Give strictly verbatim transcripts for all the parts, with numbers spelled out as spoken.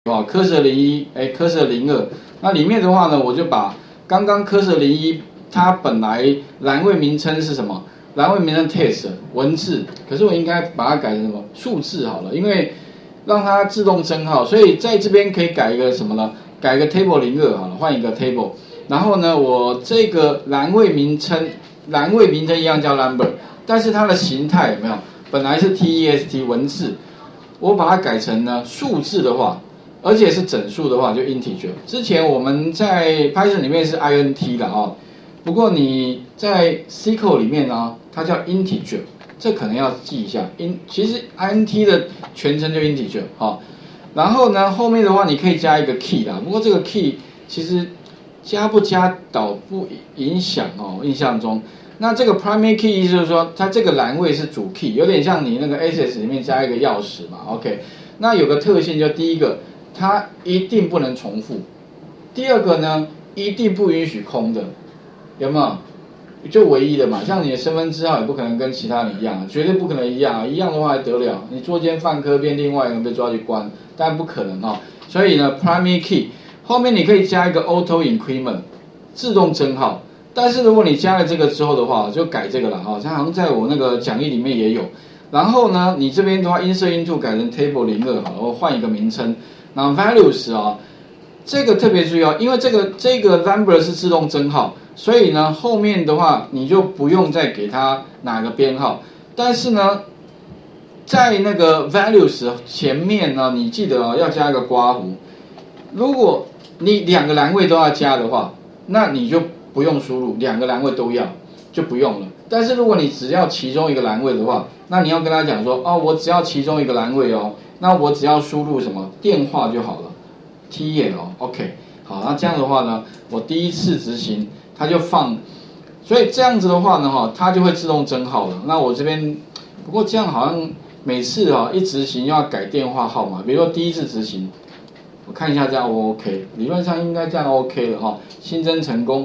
哦，科舍零一，哎，科舍零二，那里面的话呢，我就把刚刚科舍零一它本来栏位名称是什么？栏位名称 text 文字，可是我应该把它改成什么数字好了，因为让它自动增号，所以在这边可以改一个什么呢？改一个 table 零二好了，换一个 table， 然后呢，我这个栏位名称栏位名称一样叫 number， 但是它的形态有没有？本来是 text 文字，我把它改成呢数字的话。而且是整数的话就 integer。之前我们在 Python 里面是 int 的哦，不过你在 S Q L 里面呢，它叫 integer， 这可能要记一下。in 其实 int 的全称就 integer 哦。然后呢，后面的话你可以加一个 key 啦，不过这个 key 其实加不加导不影响哦，印象中。那这个 primary key 意思就是说，它这个栏位是主 key， 有点像你那个 access 里面加一个钥匙嘛 ，OK。那有个特性就第一个。它一定不能重复。第二个呢，一定不允许空的，有没有？就唯一的嘛，像你的身份证号也不可能跟其他人一样，绝对不可能一样，一样的话还得了？你作奸犯科变另外一个人被抓去关，当然不可能哦。所以呢 ，primary key 后面你可以加一个 auto increment， 自动增号。但是如果你加了这个之后的话，就改这个了哈，它好像在我那个讲义里面也有。然后呢，你这边的话 insert into 改成 table 零二好了，我换一个名称。那 values 啊，这个特别注意哦，因为这个这个 number 是自动增号，所以呢后面的话你就不用再给它哪个编号。但是呢，在那个 values 前面呢，你记得哦要加一个括弧。如果你两个栏位都要加的话，那你就不用输入，两个栏位都要就不用了。但是如果你只要其中一个栏位的话，那你要跟他讲说，哦，我只要其中一个栏位哦。那我只要输入什么电话就好了 ，T L OK 好，那这样的话呢，我第一次执行它就放，所以这样子的话呢，哈，它就会自动增号了。那我这边不过这样好像每次啊一执行又要改电话号码，比如说第一次执行，我看一下这样 OK， 理论上应该这样 OK 了哈，新增成功，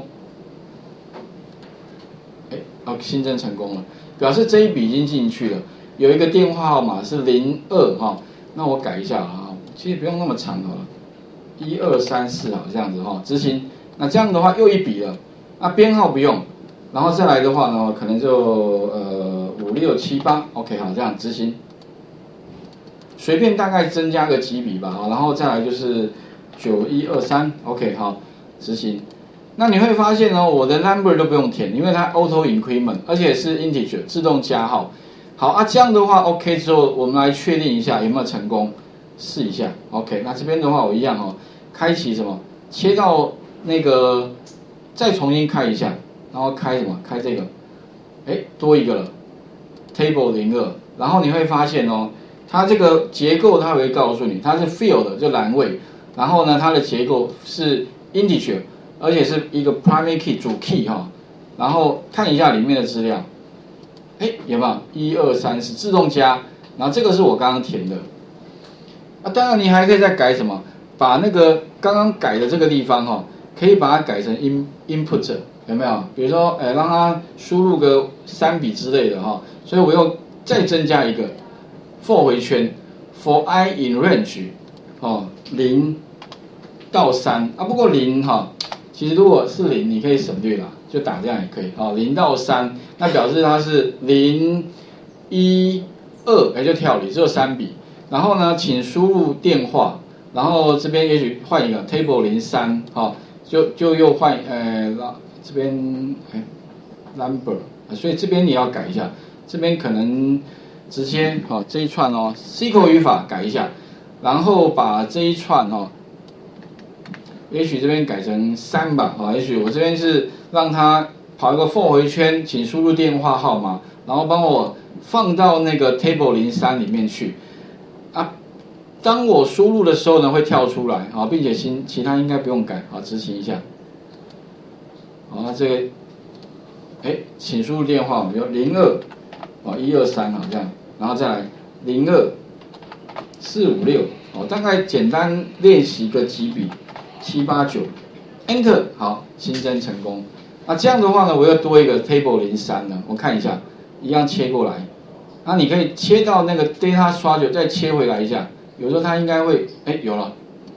哎，哦，新增成功了，表示这一笔已经进去了，有一个电话号码是零二哈。那我改一下啊，其实不用那么长好了，一二三四好这样子哈，执行。那这样的话又一笔了，那编号不用，然后再来的话呢，可能就呃五六七八 ，OK 好这样执行，随便大概增加个几笔吧，然后再来就是九一二三 ，OK 好执行。那你会发现哦，我的 number 都不用填，因为它 auto increment， 而且是 integer 自动加号。好啊，这样的话 OK 之后，我们来确定一下有没有成功，试一下 OK。那这边的话我一样哦，开启什么，切到那个，再重新开一下，然后开什么，开这个，哎，多一个了 ，table 零二，然后你会发现哦，它这个结构它会告诉你，它是 field 就栏位，然后呢它的结构是 integer， 而且是一个 primary key 主 key 哈，然后看一下里面的资料。哎，有没有一二三四自动加？然后这个是我刚刚填的。啊，当然你还可以再改什么？把那个刚刚改的这个地方哈、哦，可以把它改成 in input， 有没有？比如说，哎，让它输入个三笔之类的哈、哦。所以我又再增加一个 for 回圈 for I in range， 哦，零到三啊。不过零哈、哦，其实如果是零，你可以省略啦。就打这样也可以哦，零到三，那表示它是零、一、二，哎，就跳离，只有三笔。然后呢，请输入电话，然后这边也许换一个 table 零三，哈，就就又换，呃，这边哎 number， 所以这边你要改一下，这边可能直接哈、哦、这一串哦 S Q L 语法改一下，然后把这一串哦。也许这边改成三吧，啊，也许我这边是让它跑一个 for 回圈，请输入电话号码，然后帮我放到那个 table 零三里面去，啊，当我输入的时候呢，会跳出来，啊，并且其其他应该不用改，啊，执行一下，好，那这个，哎，请输入电话，比如零二，啊，一二三，好这样，然后再来零二四五六，哦，大概简单练习个几笔。七八九 ，Enter 好，新增成功。那这样的话呢，我又多一个 table 零三呢，我看一下，一样切过来。那你可以切到那个 data structure，再切回来一下。有时候它应该会，哎，有了，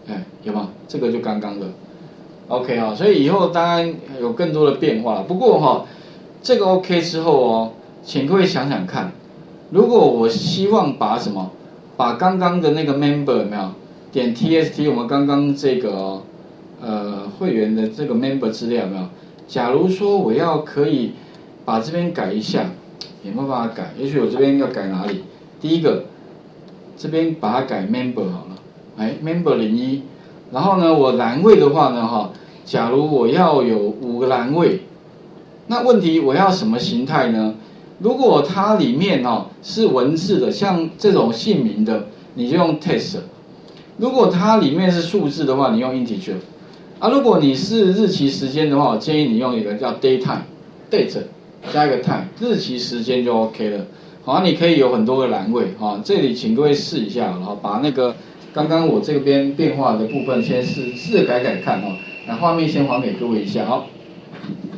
哎，有吗？这个就刚刚的 ，OK 啊，所以以后当然有更多的变化了。不过哈、哦，这个 OK 之后哦，请各位想想看，如果我希望把什么，把刚刚的那个 member 有没有点 T S T， 我们刚刚这个、哦、呃会员的这个 member 资料有没有？假如说我要可以把这边改一下，有没有办法改？也许我这边要改哪里？第一个，这边把它改 member 好了，哎 member 零一，然后呢，我栏位的话呢，哈，假如我要有五个栏位，那问题我要什么形态呢？如果它里面哦是文字的，像这种姓名的，你就用 text； 如果它里面是数字的话，你用 integer。啊，如果你是日期时间的话，我建议你用一个叫 daytime，date 加一个 time， 日期时间就 OK 了。好，你可以有很多个栏位，哈，这里请各位试一下，然后把那个刚刚我这边变化的部分先试试着改改看，哈，那画面先还给各位一下，好。